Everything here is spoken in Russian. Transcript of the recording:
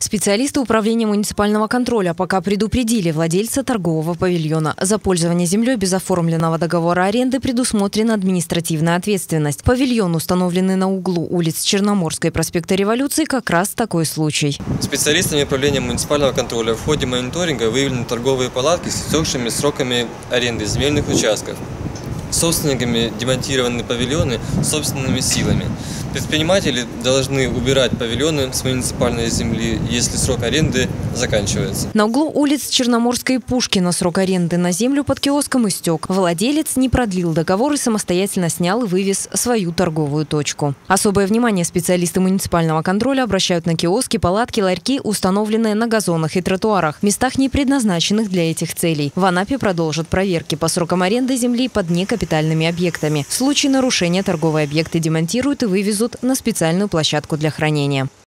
Специалисты управления муниципального контроля пока предупредили владельца торгового павильона. За пользование землей без оформленного договора аренды предусмотрена административная ответственность. Павильон, установленный на углу улиц Черноморской и проспекта Революции, как раз такой случай. Специалистами управления муниципального контроля в ходе мониторинга выявлены торговые палатки с истекшими сроками аренды земельных участков. Собственниками демонтированы павильоны собственными силами. Предприниматели должны убирать павильоны с муниципальной земли, если срок аренды заканчивается. На углу улиц Черноморской и Пушкина срок аренды на землю под киоском истек. Владелец не продлил договор и самостоятельно снял и вывез свою торговую точку. Особое внимание специалисты муниципального контроля обращают на киоски, палатки, ларьки, установленные на газонах и тротуарах, местах, не предназначенных для этих целей. В Анапе продолжат проверки по срокам аренды земли под некапитальными объектами. В случае нарушения торговые объекты демонтируют и вывезут на специальную площадку для хранения.